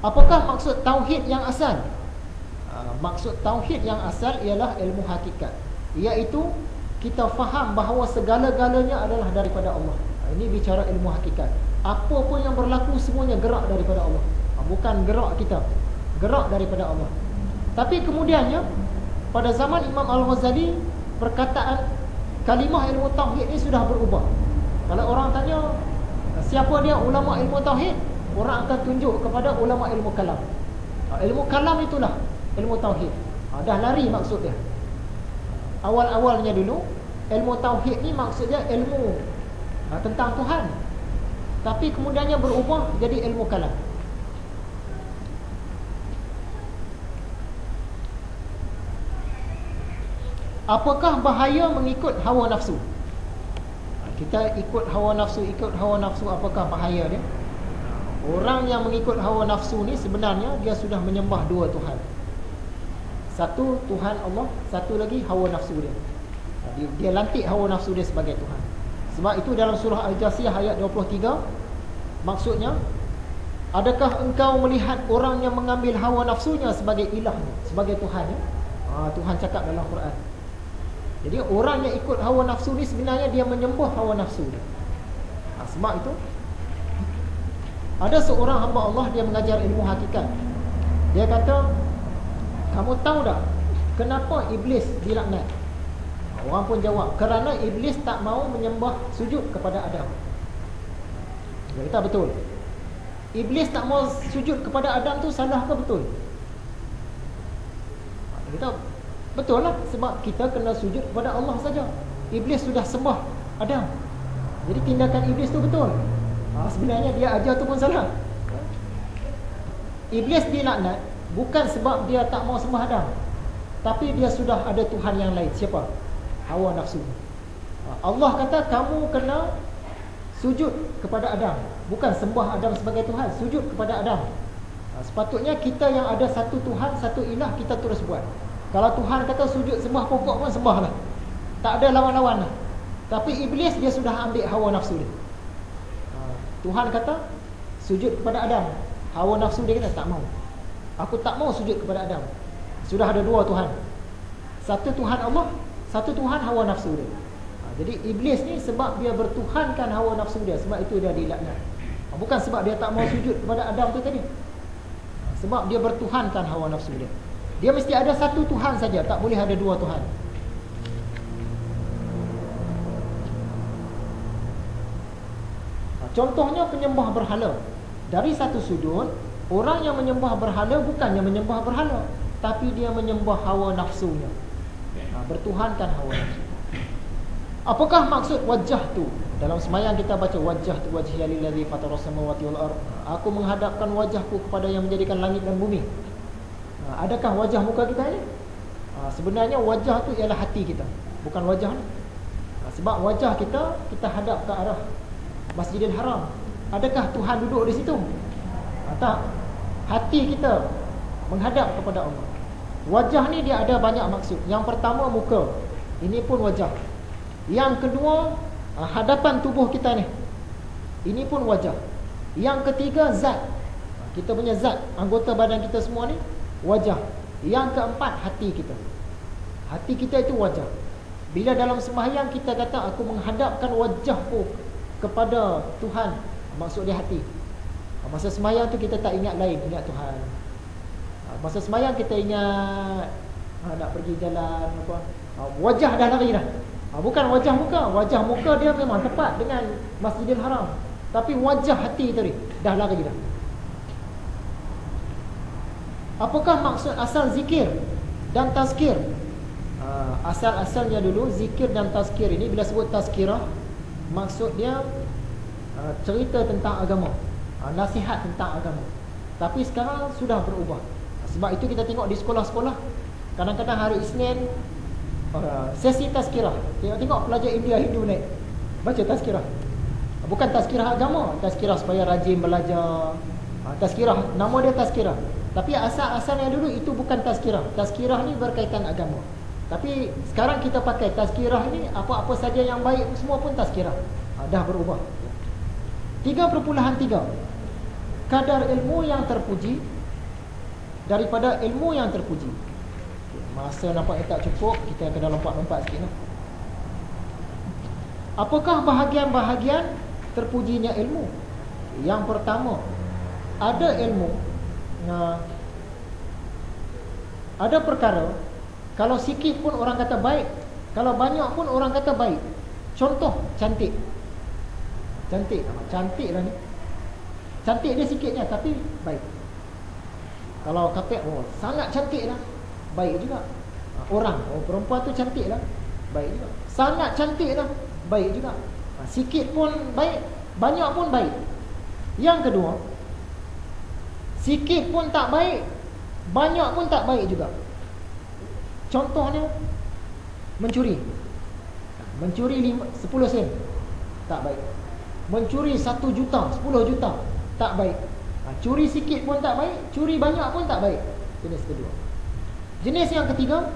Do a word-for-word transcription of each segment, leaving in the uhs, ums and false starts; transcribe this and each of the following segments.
Apakah maksud tauhid yang asal? Ha, maksud tauhid yang asal ialah ilmu hakikat, iaitu kita faham bahawa segala-galanya adalah daripada Allah. Ha, ini bicara ilmu hakikat. Apa pun yang berlaku semuanya gerak daripada Allah. Ha, bukan gerak kita, gerak daripada Allah. Tapi kemudiannya pada zaman Imam Al-Ghazali, perkataan kalimah ilmu tauhid ini sudah berubah. Kalau orang tanya siapa dia ulama ilmu tauhid, orang akan tunjuk kepada ulama ilmu kalam. Ha, ilmu kalam itulah ilmu tauhid. Ha, dah lari maksud dia. Awal-awalnya dulu ilmu tauhid ni maksudnya ilmu ha, tentang Tuhan. Tapi kemudiannya berubah jadi ilmu kalam. Apakah bahaya mengikut hawa nafsu? Kita ikut hawa nafsu, ikut hawa nafsu, apakah bahaya dia? Orang yang mengikut hawa nafsu ni sebenarnya dia sudah menyembah dua Tuhan. Satu Tuhan Allah, satu lagi hawa nafsu dia. Dia, dia lantik hawa nafsu dia sebagai Tuhan. Sebab itu dalam surah Al-Jasiyah ayat dua puluh tiga, maksudnya, adakah engkau melihat orang yang mengambil hawa nafsunya sebagai ilahnya, sebagai Tuhannya? Ha, Tuhan cakap dalam Quran. Jadi orang yang ikut hawa nafsu ni sebenarnya dia menyembah hawa nafsu dia. Ha, sebab itu ada seorang hamba Allah, dia mengajar ilmu hakikat. Dia kata, kamu tahu tak kenapa iblis dilaknat? Orang pun jawab, kerana iblis tak mau menyembah sujud kepada Adam. Dia kata betul. Iblis tak mau sujud kepada Adam tu salah ke betul? Dia kata betul lah, sebab kita kena sujud kepada Allah saja. Iblis sudah sembah Adam. Jadi tindakan iblis tu betul. Ha, sebenarnya dia ajar tu pun salah. Iblis dilaknat bukan sebab dia tak mau sembah Adam, tapi dia sudah ada Tuhan yang lain. Siapa? Hawa nafsu. Ha, Allah kata kamu kena sujud kepada Adam, bukan sembah Adam sebagai Tuhan, sujud kepada Adam. Ha, sepatutnya kita yang ada satu Tuhan, satu ilah, kita terus buat. Kalau Tuhan kata sujud sembah pokok pun sembahlah, tak ada lawan-lawan lah. Tapi iblis dia sudah ambil hawa nafsu dia. Ha, Tuhan kata sujud kepada Adam, hawa nafsu dia kata tak mau. Aku tak mau sujud kepada Adam. Sudah ada dua Tuhan, satu Tuhan Allah, satu Tuhan hawa nafsu dia. Ha, jadi iblis ni sebab dia bertuhankan hawa nafsu dia, sebab itu dia dilaknat. Ha, bukan sebab dia tak mau sujud kepada Adam tu tadi. Ha, sebab dia bertuhankan hawa nafsu dia. Dia mesti ada satu Tuhan saja, tak boleh ada dua Tuhan. Contohnya penyembah berhala. Dari satu sudut, orang yang menyembah berhala bukannya menyembah berhala, tapi dia menyembah hawa nafsunya. Bertuhankan hawa nafsu. Apakah maksud wajah tu? Dalam semayang kita baca wajah tu wajhiya lillazi fatara samawati wal ardh. Aku menghadapkan wajahku kepada yang menjadikan langit dan bumi. Adakah wajah muka kita ni? Ha, sebenarnya wajah tu ialah hati kita, bukan wajah ni. Ha, sebab wajah kita, kita hadap ke arah Masjidil Haram. Adakah Tuhan duduk di situ? Ha, tak. Hati kita menghadap kepada Allah. Wajah ni dia ada banyak maksud. Yang pertama muka, ini pun wajah. Yang kedua ha, hadapan tubuh kita ni, ini pun wajah. Yang ketiga zat, ha, kita punya zat, anggota badan kita semua ni wajah. Yang keempat hati kita. Hati kita itu wajah. Bila dalam sembahyang kita kata aku menghadapkan wajahku kepada Tuhan, maksud dia hati. Masa sembahyang tu kita tak ingat lain, ingat Tuhan. Masa sembahyang kita ingat ha, nak pergi jalan apa, ha, wajah dah lari dah. Ha, bukan wajah muka. Wajah muka dia memang tepat dengan Masjidil Haram, tapi wajah hati tadi dah lari dah. Apakah maksud asal zikir dan tazkir? Uh, Asal-asalnya dulu zikir dan tazkir ini, bila sebut tazkirah, maksud dia uh, cerita tentang agama, uh, nasihat tentang agama. Tapi sekarang sudah berubah. Sebab itu kita tengok di sekolah-sekolah, kadang-kadang hari Isnin uh, sesi tazkirah. Tengok-tengok pelajar India Hindu naik baca tazkirah. Bukan tazkirah agama, tazkirah supaya rajin belajar. uh, Tazkirah, nama dia tazkirah. Tapi asal-asalnya dulu itu bukan tazkirah. Tazkirah ni berkaitan agama. Tapi sekarang kita pakai tazkirah ni, apa-apa saja yang baik semua pun tazkirah. Ha, dah berubah. tiga perpuluhan tiga. kadar ilmu yang terpuji daripada ilmu yang terpuji. Masa nampaknya tak cukup, kita kena lompat-lompat sikit lah. Apakah bahagian-bahagian terpujinya ilmu? Yang pertama, ada ilmu, nah, ada perkara kalau sikit pun orang kata baik, kalau banyak pun orang kata baik. Contoh, cantik. Cantik, cantik lah ni. Cantik dia sikitnya tapi baik. Kalau kata, oh sangat cantik lah, baik juga. Orang, oh perempuan tu cantik lah, baik juga. Sangat cantik lah, baik juga. Sikit pun baik, banyak pun baik. Yang kedua, sikit pun tak baik, banyak pun tak baik juga. Contohnya, mencuri. Mencuri lima, sepuluh sen, tak baik. Mencuri satu juta, sepuluh juta, tak baik. Curi sikit pun tak baik, curi banyak pun tak baik. Jenis kedua. Jenis yang ketiga,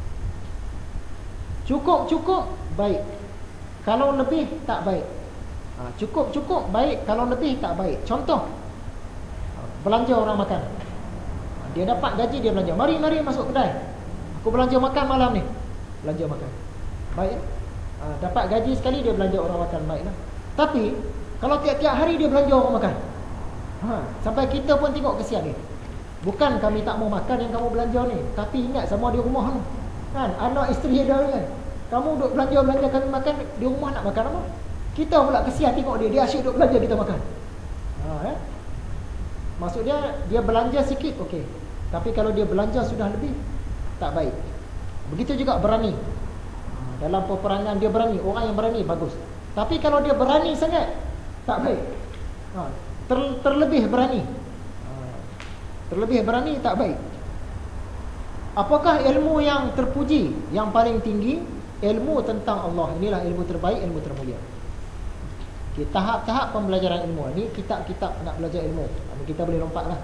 cukup-cukup baik, kalau lebih tak baik. Cukup-cukup baik, kalau lebih tak baik. Contoh, belanja orang makan. Dia dapat gaji, dia belanja. Mari-mari masuk kedai, aku belanja makan malam ni. Belanja makan, baik. Dapat gaji sekali, dia belanja orang makan, baiklah. Tapi kalau tiap-tiap hari dia belanja orang makan, ha, sampai kita pun tengok kesian dia. Bukan kami tak mau makan yang kamu belanja ni, tapi ingat sama di rumah ni, kan, anak isteri dia kan. Kamu duk belanja-belanja kami makan, di rumah nak makan apa? Kita pula kesian tengok dia, dia asyik duk belanja kita makan. Ha, eh? Maksud dia, dia belanja sikit okey, tapi kalau dia belanja sudah lebih, tak baik. Begitu juga berani. Dalam peperangan dia berani, orang yang berani bagus. Tapi kalau dia berani sangat, tak baik. Ha, ter, terlebih berani, ha, terlebih berani tak baik. Apakah ilmu yang terpuji, yang paling tinggi? Ilmu tentang Allah. Inilah ilmu terbaik, ilmu termulia. Okay, tahap-tahap pembelajaran ilmu. Ini kitab-kitab nak belajar ilmu. Ini kita boleh lompatlah.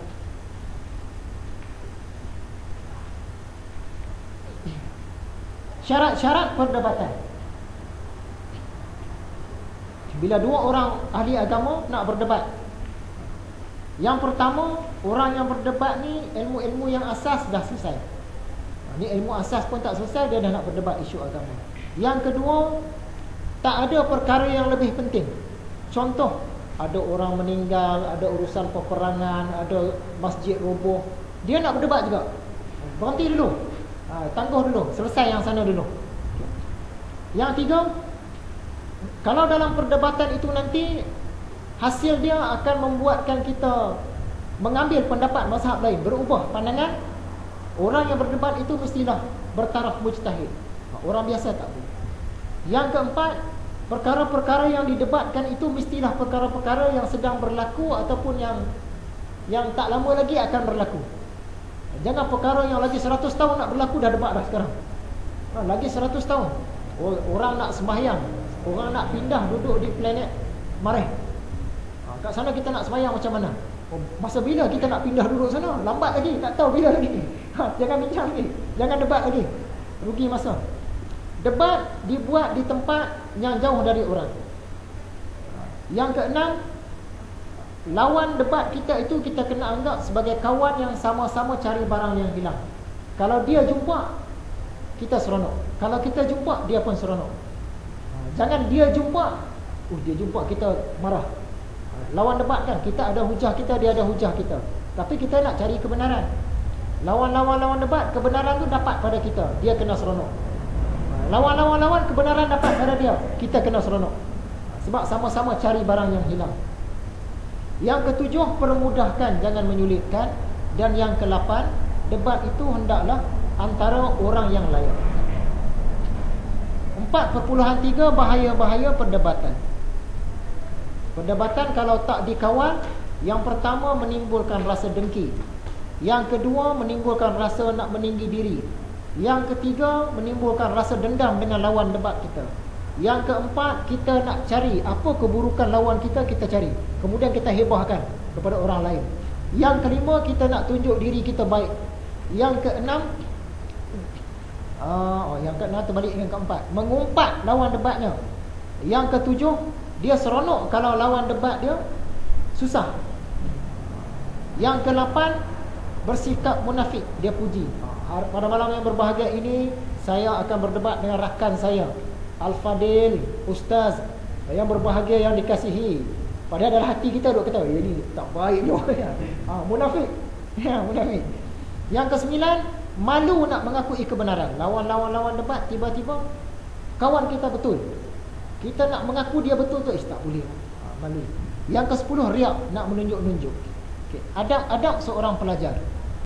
Syarat-syarat perdebatan. Bila dua orang ahli agama nak berdebat, yang pertama, orang yang berdebat ni ilmu-ilmu yang asas dah selesai. Ni ilmu asas pun tak selesai, dia dah nak berdebat isu agama. Yang kedua, tak ada perkara yang lebih penting. Contoh, ada orang meninggal, ada urusan peperangan, ada masjid roboh, dia nak berdebat juga. Berhenti dulu, ha, tangguh dulu, selesai yang sana dulu. Yang tiga, kalau dalam perdebatan itu nanti hasil dia akan membuatkan kita mengambil pendapat mazhab lain, berubah pandangan, orang yang berdebat itu mestilah bertaraf mujtahid. Orang biasa tak boleh. Yang keempat, perkara-perkara yang didebatkan itu mestilah perkara-perkara yang sedang berlaku ataupun yang yang tak lama lagi akan berlaku. Jangan perkara yang lagi seratus tahun nak berlaku dah debat dah sekarang. Ha, lagi seratus tahun orang nak sembahyang, orang nak pindah duduk di planet Marikh. Ha, kat sana kita nak sembahyang macam mana? Oh, masa bila kita nak pindah duduk sana? Lambat lagi, tak tahu bila lagi. Ha, jangan bincang lagi, jangan debat lagi, rugi masa. Debat dibuat di tempat yang jauh dari orang. Yang keenam, lawan debat kita itu kita kena anggap sebagai kawan yang sama-sama cari barang yang hilang. Kalau dia jumpa, kita seronok. Kalau kita jumpa, dia pun seronok. Jangan dia jumpa, uh, dia jumpa kita marah. Lawan debat kan, kita ada hujah kita, dia ada hujah kita, tapi kita nak cari kebenaran. Lawan-lawan-lawan debat, kebenaran tu dapat pada kita, dia kena seronok. Lawan-lawan-lawan, kebenaran dapat pada dia, kita kena seronok. Sebab sama-sama cari barang yang hilang. Yang ketujuh, permudahkan, jangan menyulitkan. Dan yang kelapan, debat itu hendaklah antara orang yang layak. Empat perpuluhan tiga, bahaya-bahaya perdebatan. Perdebatan kalau tak dikawal, yang pertama menimbulkan rasa dengki, yang kedua menimbulkan rasa nak meninggi diri, yang ketiga menimbulkan rasa dendam dengan lawan debat kita, yang keempat kita nak cari apa keburukan lawan kita, kita cari, kemudian kita hebahkan kepada orang lain, yang kelima kita nak tunjuk diri kita baik, yang keenam uh, oh, yang keenam terbalik dengan keempat, mengumpat lawan debatnya, yang ketujuh dia seronok kalau lawan debat dia susah. Yang kelapan, bersikap munafik. Dia puji, pada malam yang berbahagia ini saya akan berdebat dengan rakan saya Al-Fadil, Ustaz yang berbahagia, yang dikasihi. Padahal dalam hati kita duk kata, ya ni tak baik juga ya. Ha, munafik. Ya, munafik. Yang kesembilan, malu nak mengakui kebenaran. Lawan-lawan-lawan debat, tiba-tiba kawan kita betul, kita nak mengaku dia betul tu, eh tak boleh. Ha, malu. Yang kesepuluh, riak, nak menunjuk-nunjuk. Okay. Adab-adab seorang pelajar.